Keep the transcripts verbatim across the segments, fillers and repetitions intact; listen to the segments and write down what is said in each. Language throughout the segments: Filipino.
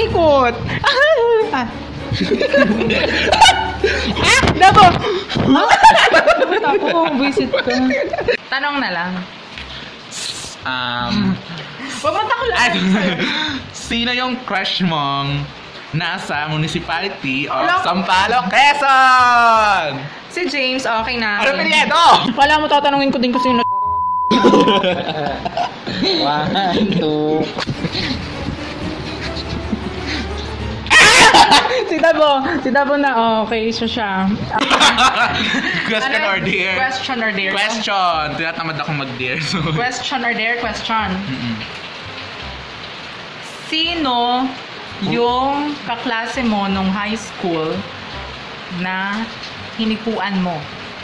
ikot. Ah. Ah, Dabo! Ako, visit ka. Tanong na lang. Um, Huwag mo takulaan. Sino yung crush mong nasa municipality of Hello? Sampaloc, Quezon? Si James, okay na. Ano pinyedo? Wala mo, tatanungin ko din ko sino. One, two. Si Dabo, si Dabo na okay, so siya. Question Ano? or dare? Question or dare? Question. Tinatamad ako mag-dare. So. Question or dare? Question. Mm-mm. Sino yung kaklase mo nung high school na hinikuan mo?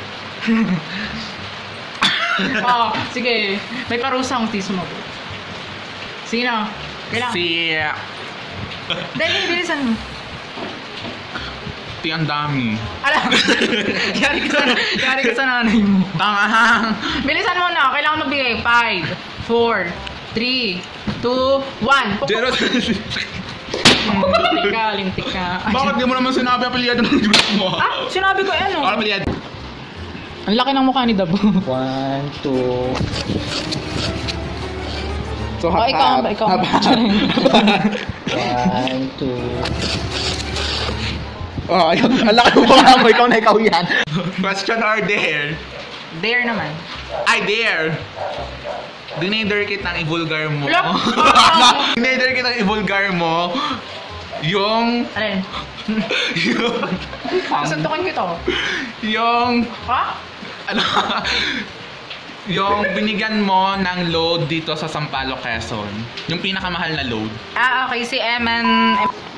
Oh, sige. May parusa akong tiso mo. Sino? Kailangan. Si... Dali, bilisan mo. Ti ang dami. Alam, yari ko sa, yari ko sa nanay mo. Tanga. Bilisan mo na. Kailangan magbigay. five, four, three, two, one. Zero. Lintik ka, lintik ka. Bakit di mo naman sinabi ang pilyado ng Diyos mo? Ah, sinabi ko ano? Ano pilyado? Ang laki ng mukha ni Dabo. One, two. So, Oh, ikaw, ikaw. One, two. Oh, ayun. Ang laki mo nga mo. Ikaw na ikaw yan. Question or dare? Dare naman. I dare. Dinidare kitang i-vulgar mo. Wala. Dinidare kitang i-vulgar mo. Yung... Alin? yung... Kasuntukin ko ito. Yung... Ha? Ano? Yung binigyan mo ng load dito sa Sampaloc, Quezon. Yung pinakamahal na load. Ah, okay. Si Eman...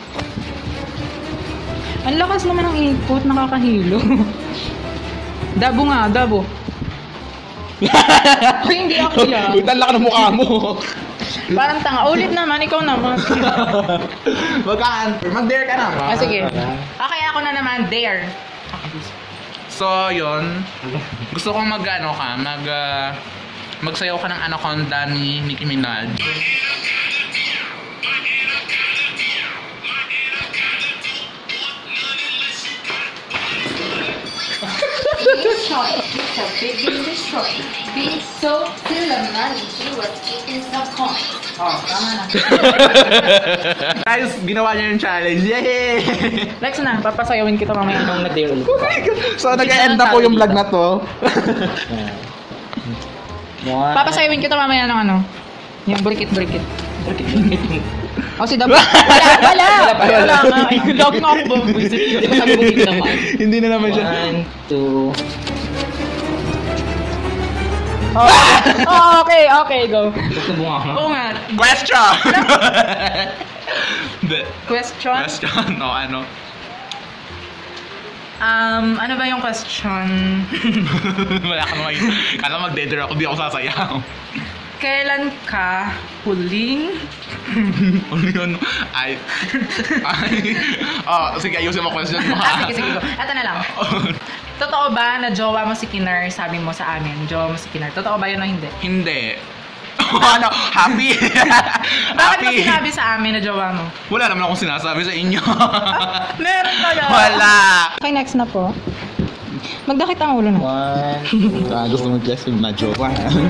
Ang lakas naman ng input, nakakahilo. Dabo nga, Dabo. Ay, hindi ako yan. Uy, talak ng mukha mo. Parang tanga. Ulit naman, ikaw naman. Mag-answer. Mag-dare ka naman. Ah, sige. Okay, ako na naman. Dare. So, yun. Gusto kong mag, ano ka, mag, uh, magsayaw ka ng Anaconda ni Nicki Minaj. Short, it's a big in the short. Being so till the money, she was eating some corn. Oh, tama na. Guys, ginawa niya yung challenge. Yay! Lex na, papasayawin kita mamaya nung na-dare ulit. So, nag-end na po yung vlog na to. One. Papasayawin kita mamaya ng ano. Yung burkit-burkit. Burkit-burkit. Oh, si Dabo. Wala, wala. Wala nga. Ay, dog nga ako bumisit. Hindi ko sabi bumit naman. Hindi na naman siya. One, two. Oh, oh, okay, okay, go. Gusto mo nga. Oo nga. Question! The- Question? Question, o ano? Um, ano ba yung question? Wala ka naman yun. Kala mag-deader ako, di ako sasayaw. Kailan ka huling? Ano yun? Ay. Ay. Oh, sige, ayusin mo question mo Ah, ha. sige, sige, go. Ito na lang. Totoo ba na jowa mo si Kinar, sabi mo sa amin, jowa mo si Kinar? Totoo ba yun o hindi? Hindi. Ano? Happy? Bakit mo Happy? sinabi sa amin na jowa mo? Wala naman akong sinasabi sa inyo. Meron pala. Wala. Okay, next na po. Magdakit ang ulo na. One, two. Ah, gusto mo guess yung na joke.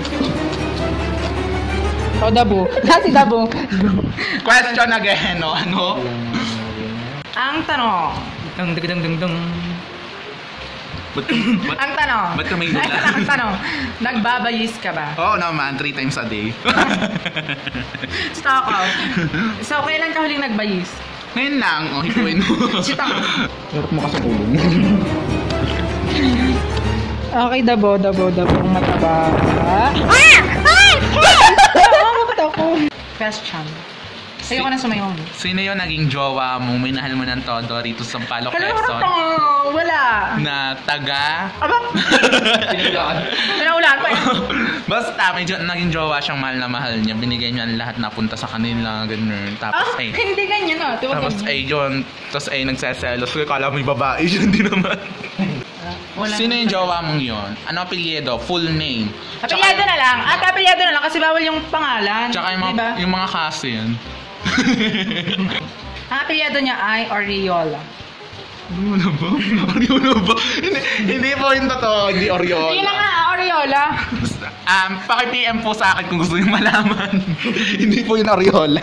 O, Dabo. Dati Dabo. Question again, no? Ano? Ang tanong. Dung, dung, dung, dung, dung. Ba't, ba't, Ang tanong. ba't ka may Ay, dula? ang tanong. Nagbabayis ka ba? Oo naman, three times a day. Stock out. So, kailan ka huling nagbayis? Ngayon lang, oh, hikuin mo. Sitang. Hirap mo kasi ulo mo. Okay, Dabo, Dabo, Dabo. Mataba. Ah! Question. Sa'yo ka na sumayaw mo. Sino yung naging jowa mo, minahal mo ng todo rito sa Sampaloc, Wala Quezon? ka Wala. Na taga... Aba? Pinaulaan pa eh. Basta, may jo- naging jowa siyang mahal na mahal niya. Binigay niya ang lahat na punta sa kanila, ganun. Tapos Ah, ay... hindi ganyan ah. Tuwag Tapos ganyan. ay yun. Tapos ay nagseselos. Kaya kala mo yung babae siya, hindi naman. Wala. Sino yung jowa mong yun? Ano apelyido? Full name? Apelyado na lang. At apelyado na lang kasi bawal yung pangalan. Tsaka yung mga, Diba? yung mga cousin. Ang apelyado niya ay Oriola. Ano ba? Oriola ba? hindi, hindi po yung totoo, hindi Oriola. Hindi na nga, Oriola. Um, paki-P M po sa akin kung gusto niyo malaman. Hindi po yun Oriola.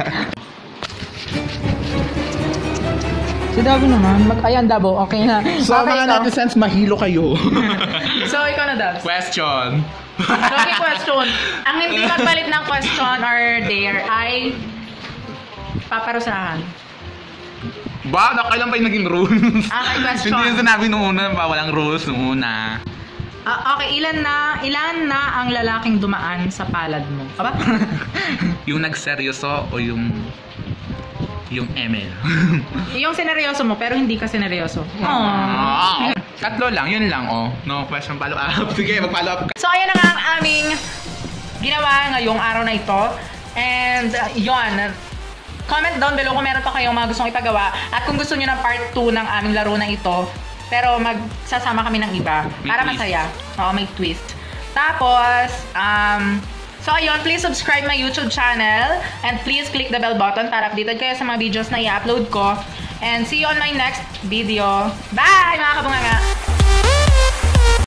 Si Dabo naman, mag ayan Dabo, okay na. So, okay, mga ikaw. netizens, mahilo kayo. So, ikaw na Dabs. Question. Okay, question. Ang hindi magpalit ng question or dare ay paparusahan. Ba, nakailan pa yung naging rules? Okay, question. Hindi yung sinabi nung una, ba, walang rules nung una. Ah, okay, ilan na ilan na ang lalaking dumaan sa palad mo? Aba? Yung nagseryoso o yung yung M L? Yung sineryoso mo pero hindi ka sineryoso. Ah, tatlo lang, yun lang, oh. No question, follow up. Sige, mag-follow up ka. So, ayan na nga ang aming ginawa ngayong araw na ito. And, uh, yun. Comment down below kung meron pa kayong mga gustong ipagawa. At kung gusto nyo ng part two ng aming laro na ito, pero magsasama kami ng iba May para twist. masaya. Oo, may twist. Tapos, um, so ayun, please subscribe my YouTube channel and please click the bell button para updated kayo sa mga videos na i-upload ko. And see you on my next video. Bye, mga kabunganga!